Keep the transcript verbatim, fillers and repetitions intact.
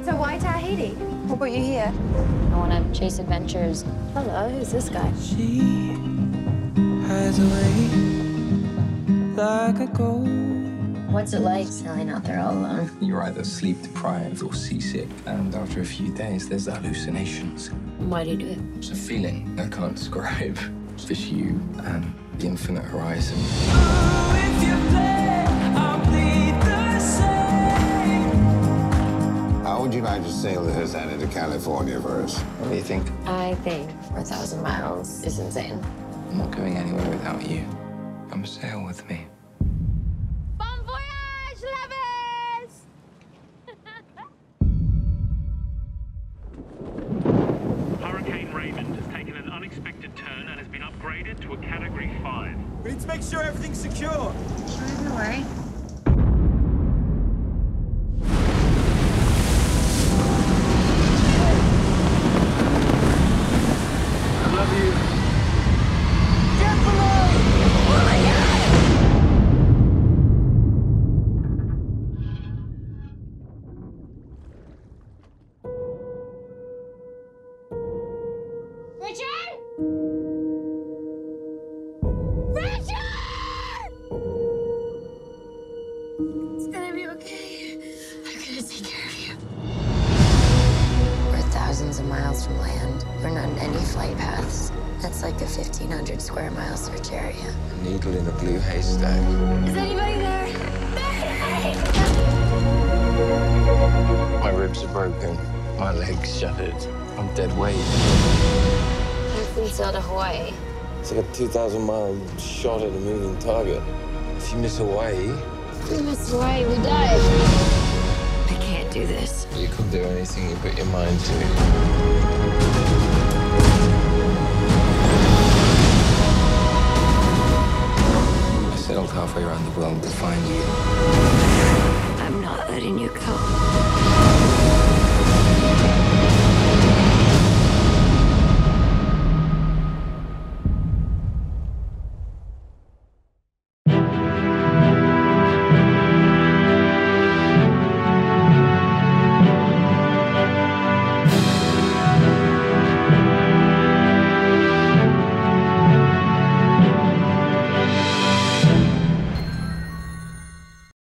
So why Tahiti? What brought you here? I want to chase adventures. Hello, who's this guy? She hides away like a ghost. What's it like sailing out there all alone? You're either sleep deprived or seasick, and after a few days, there's the hallucinations. Why do you do it? It's a feeling I can't describe. It's just you and the infinite horizon. Oh, if you play, I'll bleed the same. How would you like to sail the Hosanna to California for us? What do you think? I think four thousand miles is insane. I'm not going anywhere without you. Come sail with me. Bon voyage, lovers! Hurricane Raymond has taken an unexpected turn and has been upgraded to a Category five. We need to make sure everything's secure. Sure, don't worry. Love you. Richard! Richard! It's gonna be okay. I'm gonna take care of you. We're thousands of miles from land. We're not in any flight paths. That's like a fifteen hundred square mile search area. A needle in a blue haystack. Is anybody there? My ribs are broken. My legs shattered. I'm dead weight. We sailed to Hawaii. It's like a two thousand mile shot at a moving target. If you miss Hawaii, If we miss Hawaii, we die. I can't do this. you can do anything you put your mind to.